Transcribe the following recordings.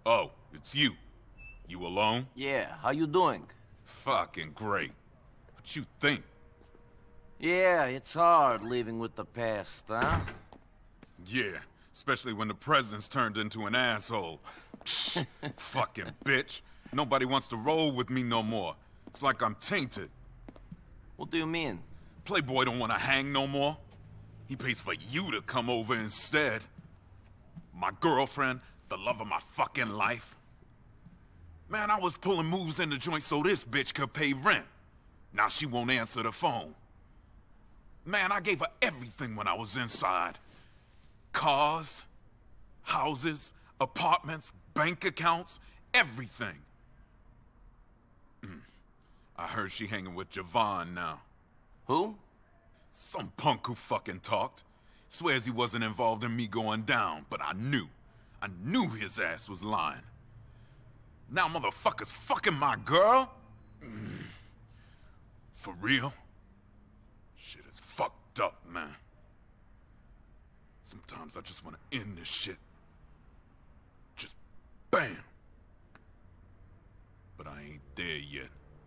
Oh, it's you. You alone? Yeah, how you doing? Fucking great. What you think? Yeah, it's hard living with the past, huh? Yeah, especially when the president's turned into an asshole. Psh, fucking bitch. Nobody wants to roll with me no more. It's like I'm tainted. What do you mean? Playboy don't want to hang no more. He pays for you to come over instead. My girlfriend, the love of my fucking life. Man, I was pulling moves in the joint so this bitch could pay rent. Now she won't answer the phone. Man, I gave her everything when I was inside. Cars, houses, apartments, bank accounts, everything. I heard she hanging with Javon now. Who? Some punk who fucking talked. Swears he wasn't involved in me going down, but I knew. I knew his ass was lying. Now motherfuckers fucking my girl? For real? Shit is fucked up, man. Sometimes I just want to end this shit. Just bam. But I ain't there yet.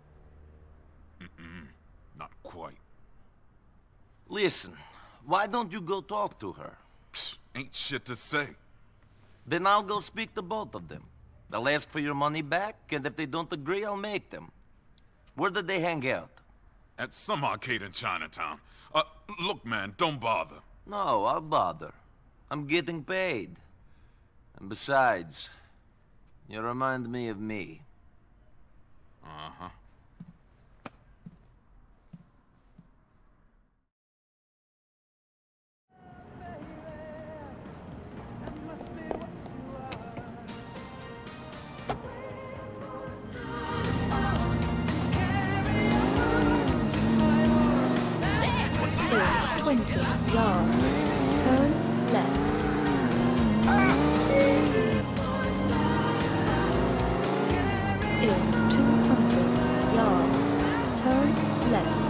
Not quite. Listen, why don't you go talk to her? Psh, ain't shit to say. Then I'll go speak to both of them. They'll ask for your money back, and if they don't agree, I'll make them. Where did they hang out? At some arcade in Chinatown. Look, man, don't bother. No, I'll bother. I'm getting paid. And besides, you remind me of me. Uh-huh. In 20 yards, turn left. In 200 yards, turn left.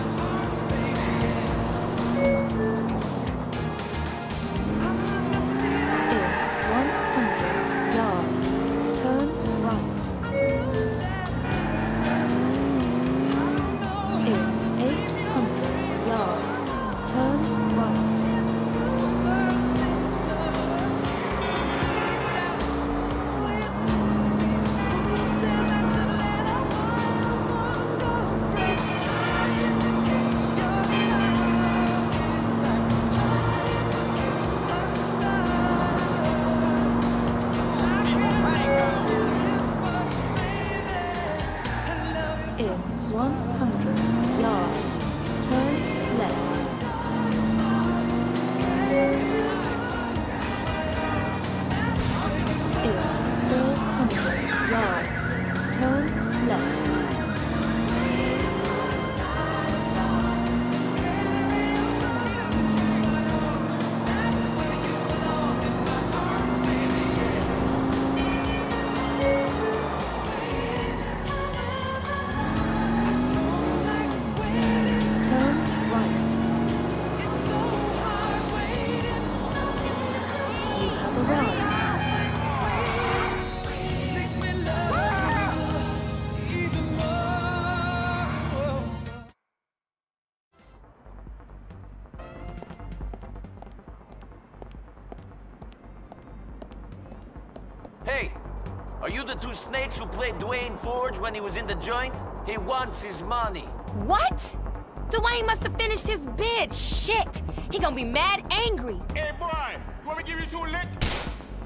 In 100 yards, turn right. In 800 yards, turn right. In 100 yards, turn left. In 400 yards, turn left. Turn right. You have arrived. Hey, are you the two snakes who played Dwayne Forge when he was in the joint? He wants his money. What? Dwayne must have finished his bid. Shit. He gonna be mad angry. Hey, boy, you want me to give you 2 licks?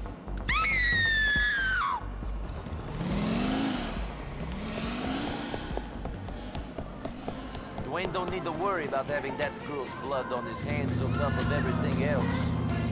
Dwayne don't need to worry about having that girl's blood on his hands on top of everything else.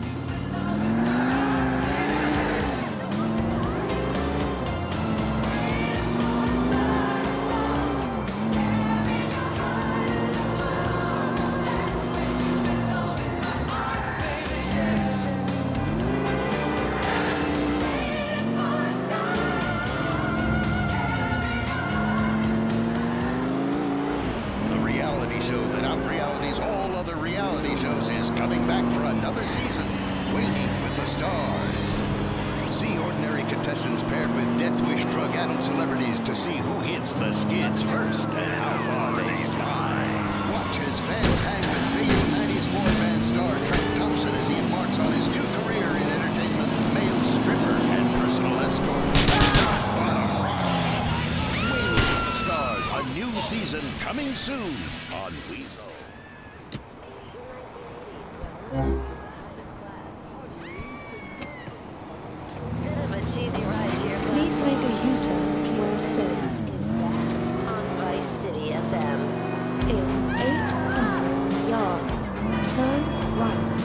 The reality show that out-realities all other reality shows is coming back for another season. Waiting with the Stars. 3 ordinary contestants paired with Death Wish drug-addled celebrities to see who hits the skids first and how far they fly. Watch as fans hang with fading 90s boy band star Trent Thompson as he embarks on his new career in entertainment, male stripper and personal escort. Wailing with the Stars, a new season coming soon on Weasel. Instead of a cheesy ride here, Please make a U-turn where it says is back on Vice City FM. in 800 yards. Turn right.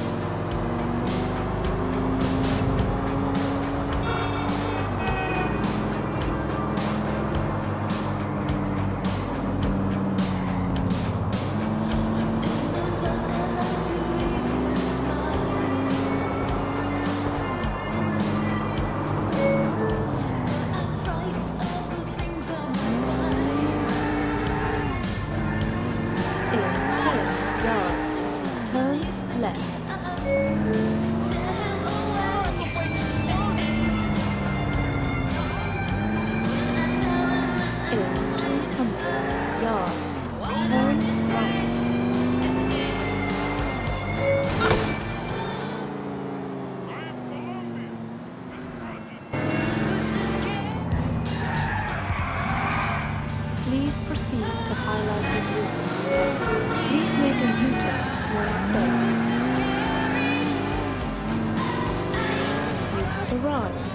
In 10 yards. Turn left. In 200 yards. Turn right. Please proceed to highlighted route. Please make a U-turn where it says you have arrived.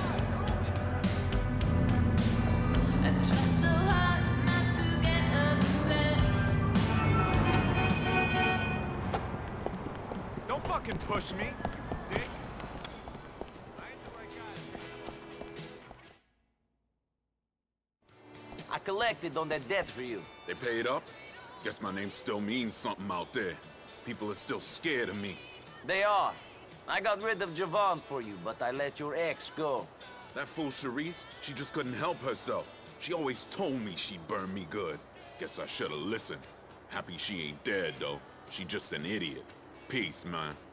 Don't fucking push me, dick. I collected on that debt for you. They paid up? Guess my name still means something out there. People are still scared of me. They are. I got rid of Javon for you, but I let your ex go. That fool Charisse, she just couldn't help herself. She always told me she'd burn me good. Guess I should've listened. Happy she ain't dead, though. She just an idiot. Peace, man.